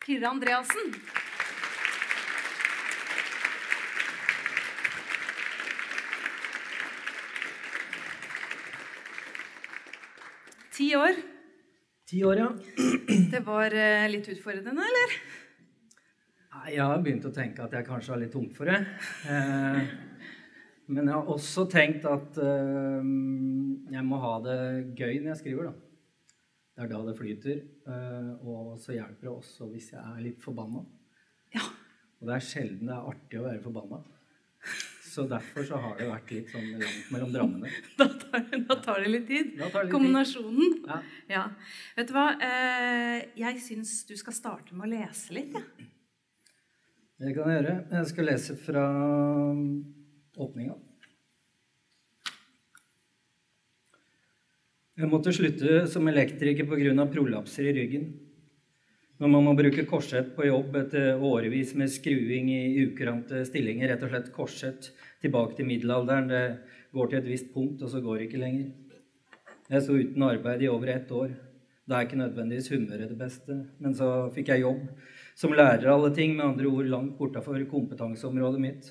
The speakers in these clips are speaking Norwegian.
Kyrre Andreassen. Ti år. 10 år, ja. Det var litt utfordrende, eller? Nei, jeg har begynt å tenke at jeg kanskje har litt tungt for det. Men jeg har også tenkt at jeg må ha det gøy når jeg skriver, da. Det da det flyter, og så hjelper det også hvis jeg litt forbannet. Ja. Og det sjelden det artig å være forbannet. Så derfor så har det vært litt sånn langt mellom drammene. Da tar det litt tid. Tid. Kombinasjonen. Ja. Ja. Vet du hva? Jeg synes du skal starte med å lese litt, ja. Det kan jeg gjøre. Jeg skal lese fra åpningen. Jeg måtte slutte som elektriker på grunn av prolapser i ryggen. Når man må bruke korsett på jobb etter årevis med skruing i ukurante stillinger, rett og slett korsett tilbake til middelalderen, det går til et visst punkt, og så går det ikke lenger. Jeg sto uten arbeid i over 1 år. Det ikke nødvendigvis humøret det beste, men så fikk jeg jobb som lærer alle ting, med andre ord langt bortenfor kompetanseområdet mitt.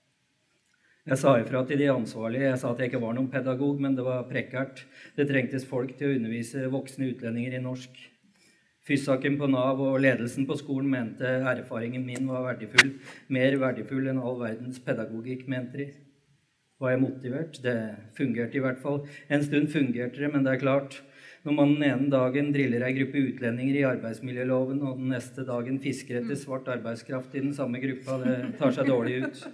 Jeg sa ifra til de ansvarlige. Jeg sa at jeg ikke var noen pedagog, men det var prekkert. Det trengtes folk til å undervise voksne utlendinger i norsk. Fyssaken på Nav og ledelsen på skolen mente erfaringen min var verdifull, mer verdifull enn all verdens pedagogikk, mente de. Var jeg motivert? Det fungerte i hvert fall. En stund fungerte det, men det klart, når man den ene dagen driller en gruppe utlendinger i arbeidsmiljøloven, og den neste dagen fisker etter svart arbeidskraft i den samme gruppa, det tar seg dårlig ut.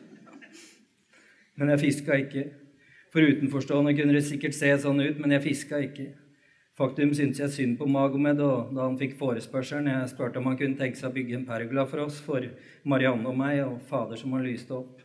Men jeg fisket ikke. For utenforstående kunne det sikkert se sånn ut, men jeg fisket ikke. Faktum syntes jeg synd på Magomed, og da han fikk forespørselen, jeg spurte om han kunne tenke seg å bygge en pergola for oss, for Marianne og meg, og fader som han lyste opp.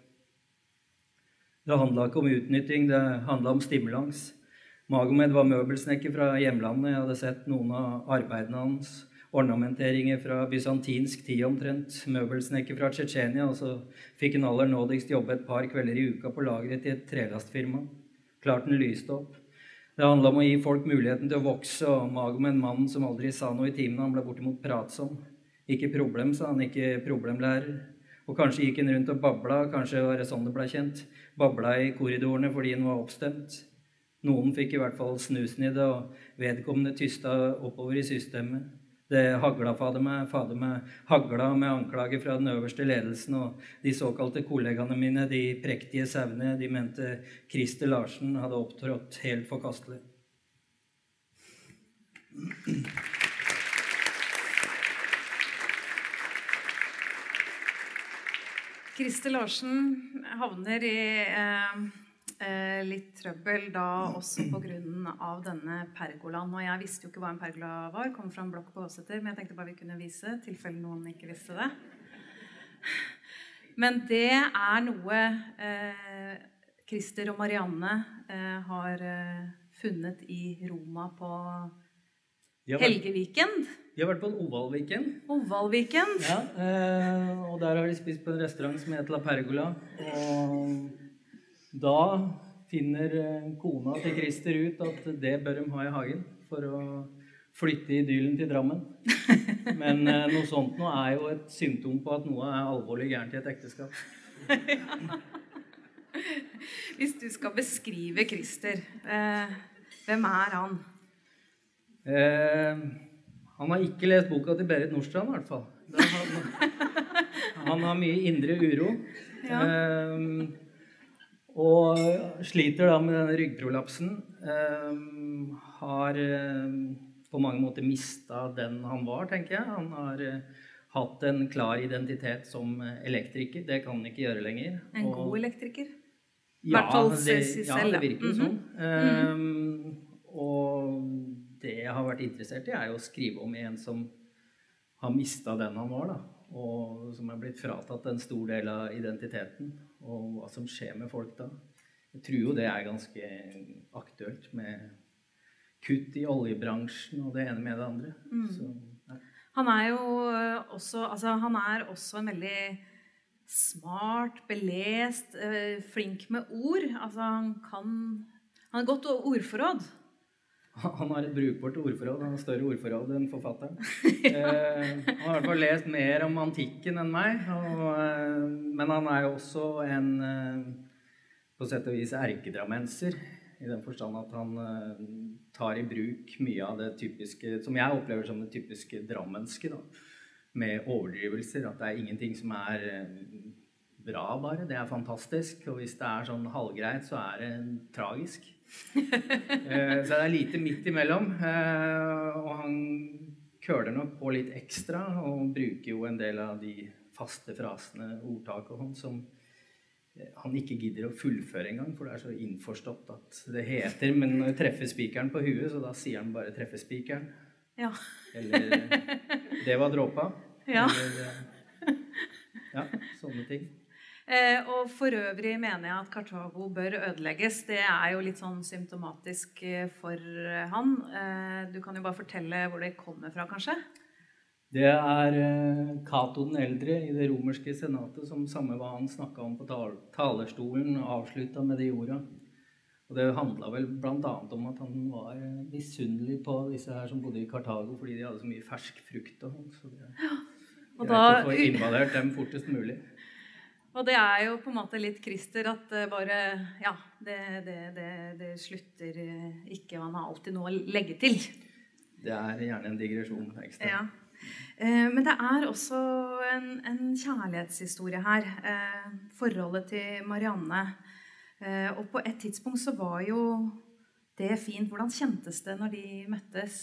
Det handlet ikke om utnytting, det handlet om stimulans. Magomed var møbelsnekker fra hjemlandet. Jeg hadde sett noen av arbeidene hans, ornamenteringer fra bysantinsk tid omtrent, møbelsnekker fra Tsjetsjenia, og så fikk han aller nådigst jobbe et par kvelder i uka på lagret til et trelastfirma. Klart den lyste opp. Det handlet om å gi folk muligheten til å vokse, og Magomed, mannen som aldri sa noe i timen, han ble bortimot pratsom. Ikke problem, sa han, ikke problemlærer. Og kanskje gikk han rundt og babla, kanskje var det sånn det ble kjent. Babla i korridorene fordi han var oppstemt. Noen fikk i hvert fall snusen i det, og vedkommende tysta oppover i systemet. Det hagla fader meg hagla med anklager fra den øverste ledelsen, og de såkalte kollegaene mine, de prektige sauene, de mente Christer Larsen hadde opptrådt helt forkastelig. Christer Larsen havner i litt trøbbel da også på grunn av denne pergolaen. Og jeg visste jo ikke hva en pergola var, kom fra en blokk på Åseter, men jeg tenkte bare vi kunne vise, tilfelle noen ikke visste det. Men det noe Christer og Marianne har funnet i Roma på Helgeviken. De har vært på Ovalviken. Ovalviken? Ja, og der har de spist på en restaurant som heter La Pergola, og da finner kona til Christer ut at det bør de ha i hagen for å flytte idyllen til Drammen. Men noe sånt nå jo et symptom på at noe alvorlig gærent i et ekteskap. Hvis du skal beskrive Christer, hvem han? Han har ikke lest boka til Berit Nordstrand i hvert fall. Han har mye indre uro. Ja. Og sliter da med denne ryggprolapsen, har på mange måter mistet den han var, tenker jeg. Han har hatt en klar identitet som elektriker, det kan han ikke gjøre lenger. En god elektriker? Ja, det virker jo sånn. Og det jeg har vært interessert i jo å skrive om en som har mistet den han var, da. Og som blitt fratatt en stor del av identiteten, og hva som skjer med folk da. Jeg tror jo det ganske aktuelt med kutt i oljebransjen og det ene med det andre. Så, ja. Han jo også, han også en veldig smart, belest, flink med ord. Han har godt ordforråd. Han har et brukbart ordforråd, han har større ordforråd enn forfatteren. Han har i hvert fall lest mer om antikken enn meg, men han er jo også en, på sett og vis, erkedramenser, i den forstand at han tar i bruk mye av det typiske, som jeg opplever som det typiske drammenske, da, med overdrivelser, at det er ingenting som er bra bare, det er fantastisk, og hvis det er sånn halvgreit, så er det tragisk. Så det er lite midt imellom, og han køler nok på litt ekstra, og bruker jo en del av de faste frasene, ordtak og sånn, som han ikke gidder å fullføre en gang, for det er så innforstått at det heter, men treffer spikeren på huet, så da sier han bare treffer spikeren. Ja. Eller det var dråpa. Ja. Eller, ja, sånne ting. Og for øvrig mener jeg at Kartago bør ødelegges. Det er jo litt sånn symptomatisk for han. Du kan jo bare fortelle hvor det kommer fra, kanskje? Det er Cato den eldre i det romerske senatet som samme hva han snakket om på talerstolen, avsluttet med de orda. Og det handlet vel blant annet om at han var misunnelig på disse her som bodde i Kartago, fordi de hadde så mye fersk frukt og sånn. Så det er greit å få invadert dem fortest mulig. Og det er jo på en måte litt Christer at bare, ja, det slutter ikke, og han har alltid noe å legge til. Det er gjerne en digresjon ekstra. Ja. Men det er også en kjærlighetshistorie her, forholdet til Marianne. Og på et tidspunkt så var jo det fint. Hvordan kjentes det når de møttes?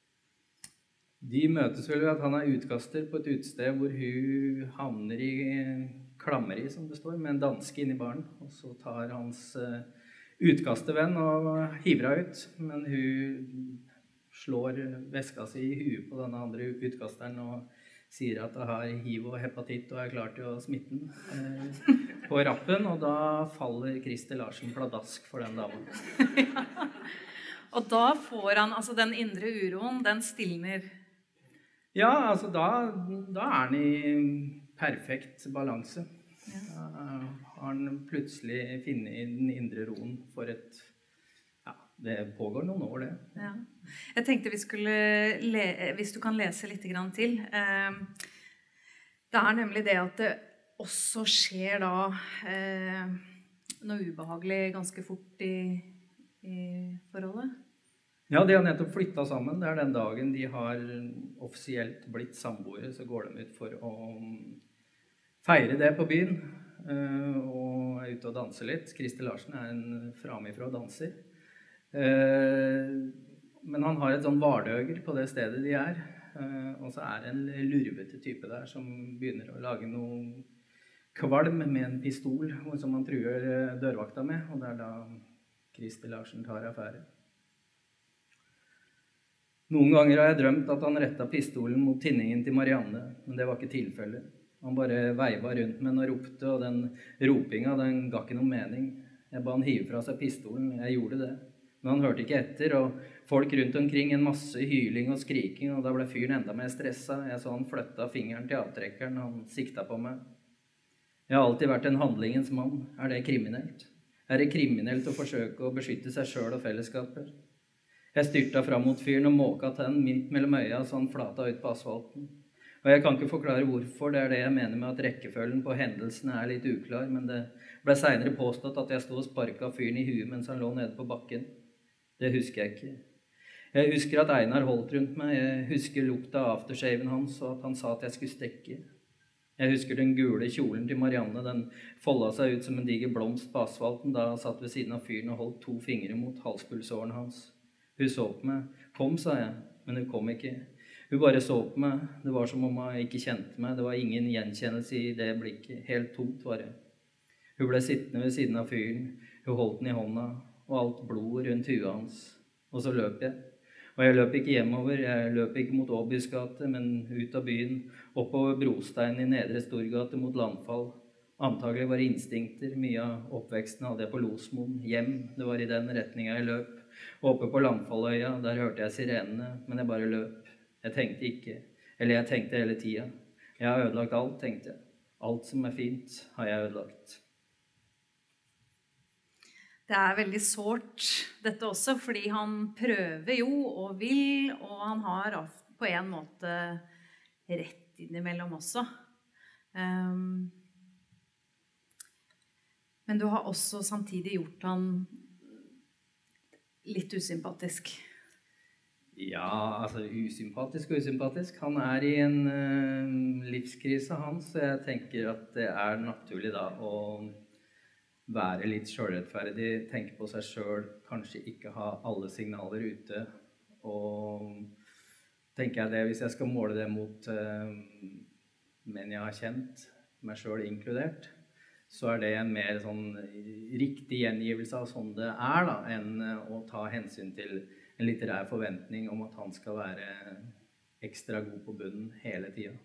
De møtes vel ved at han er utkaster på et utested hvor hun havner i klammeri, som det står, med en danske inne i baren. Og så tar hans utkastevenn og hiver henne ut, men hun slår veska si i huet på denne andre utkasteren og sier at hun har hiv og hepatitt og er klar til å smitte den på rappen, og da faller Christer Larsen pladask for den damen. Ja. Og da får han, altså den indre uroen, den stilner. Ja, altså da er han i perfekt balanse. Ja. Har han plutselig finnet den indre roen for det pågår noen år, det. Ja. Jeg tenkte vi skulle, hvis du kan lese litt grann til, det er nemlig det at det også skjer da noe ubehagelig ganske fort i forholdet. Ja, de har nettopp flyttet sammen. Det er den dagen de har offisielt blitt samboere, så går de ut for å feire det på byen, og er ute og danser litt. Christer Larsen er en framifrå danser. Men han har et sånn vardøger på det stedet de er, og så er det en lurvete type der som begynner å lage noe kvalm med en pistol, som han truer dørvakta med, og det er da Christer Larsen tar affære. Noen ganger har jeg drømt at han rettet pistolen mot tinningen til Marianne, men det var ikke tilfellet. Han bare veiva rundt med den og ropte, og den ropinga, den ga ikke noen mening. Jeg ba han hive fra seg pistolen, jeg gjorde det. Men han hørte ikke etter, og folk rundt omkring, en masse hyling og skriking, og da ble fyren enda mer stresset. Jeg så han flyttet fingeren til avtrekkeren, han siktet på meg. Jeg har alltid vært en handlingens mann. Er det kriminelt? Er det kriminelt å forsøke å beskytte seg selv og fellesskapet? Jeg styrtet fram mot fyren og måket til den midt mellom øya, så han flata ut på asfalten. Og jeg kan ikke forklare hvorfor, det er det jeg mener med at rekkefølgen på hendelsene er litt uklar, men det ble senere påstått at jeg stod og sparket fyren i huet mens han lå nede på bakken. Det husker jeg ikke. Jeg husker at Einar holdt rundt meg, jeg husker lukta av aftershaven hans, og at han sa at jeg skulle stekke. Jeg husker den gule kjolen til Marianne, den foldet seg ut som en diger blomst på asfalten da han satt ved siden av fyren og holdt 2 fingre mot halspulsåren hans. Hun så på meg. Kom, sa jeg, men hun kom ikke. Hun bare så på meg. Det var som om hun ikke kjente meg. Det var ingen gjenkjennelse i det blikket. Helt tomt var det. Hun ble sittende ved siden av fyren. Hun holdt den i hånda, og alt blod rundt huet hans. Og så løp jeg. Og jeg løp ikke hjemover. Jeg løp ikke mot Åbys gate, men ut av byen, oppover brosteinen i Nedre Storgate mot Landfall. Antagelig var det instinkter. Mye av oppveksten hadde jeg på Losmoen. Hjem, det var i den retningen jeg løp. Oppe på Landfalløya, der hørte jeg sirenene, men jeg bare løp. Jeg tenkte ikke, eller jeg tenkte hele tiden. Jeg har ødelagt alt, tenkte jeg. Alt som er fint har jeg ødelagt. det veldig sårt dette også, fordi han prøver jo og vil, og han har på en måte rett innimellom også. Men du har også samtidig gjort han litt usympatisk. Ja, altså usympatisk og usympatisk. Han I en livskrise, han, så jeg tenker at det naturlig da å være litt selvrettferdig, tenke på seg selv, kanskje ikke ha alle signaler ute, og tenker jeg det, hvis jeg skal måle det mot menn jeg har kjent, meg selv inkludert, så det en mer sånn riktig gjengivelse av sånn det da, enn å ta hensyn til en litterær forventning om at han skal være ekstra god på bunnen hele tiden.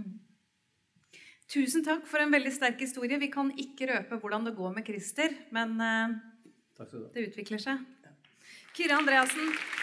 Tusen takk for en veldig sterk historie. Vi kan ikke røpe hvordan det går med Christer, men det utvikler seg. Kyrre Andreassen.